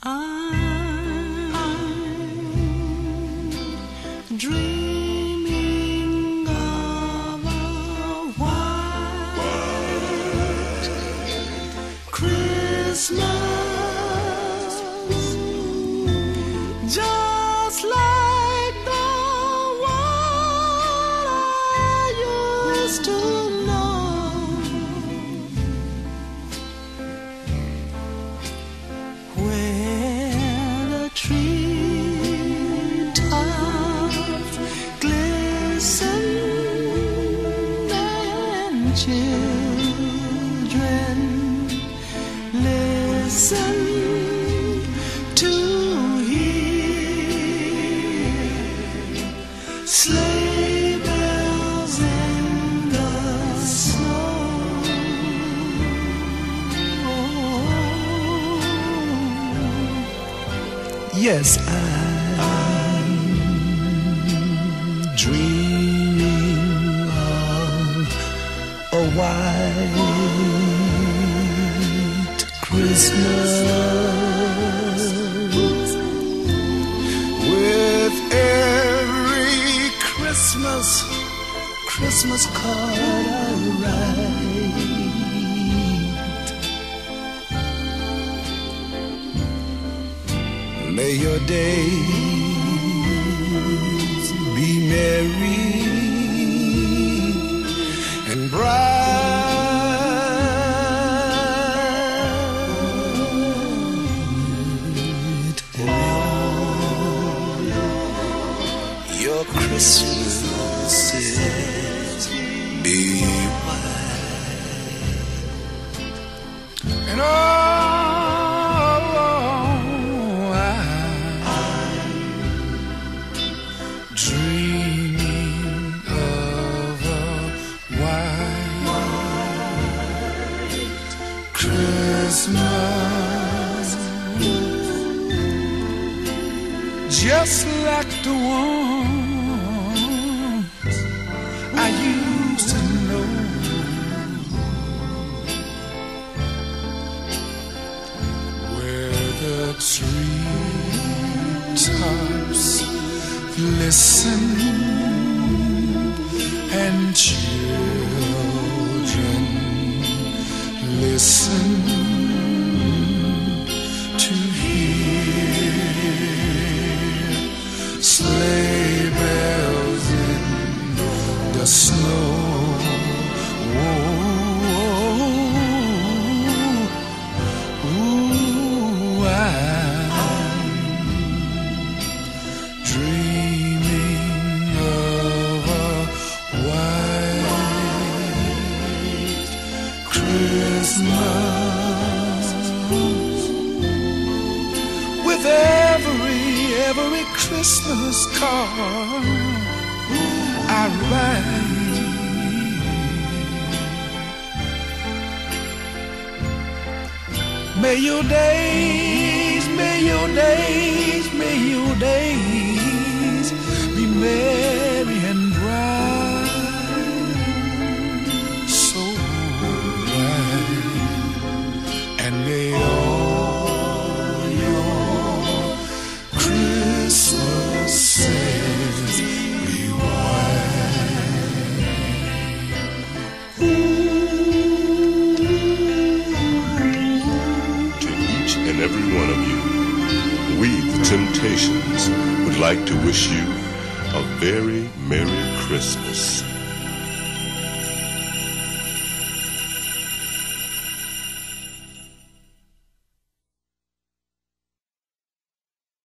I'm dreaming of a white Christmas, just like the one I used to know, where the treetops glisten and children listen to hear sleigh bells in the snow. Yes, I'm dreaming of a white Christmas, with every Christmas card I write. May your days be merry and bright, and your Christmases be white. And dreaming of a white Christmas, just like the ones I used to know, where the treetops glisten and children listen to hear sleigh bells in the snow. Ooh, I'm dreaming of a white Christmas, with every Christmas card I write. May your days be merry and bright, so bright, and may all your Christmases be white. To each and every one of you, we, the Temptations, would like to wish you a very Merry Christmas.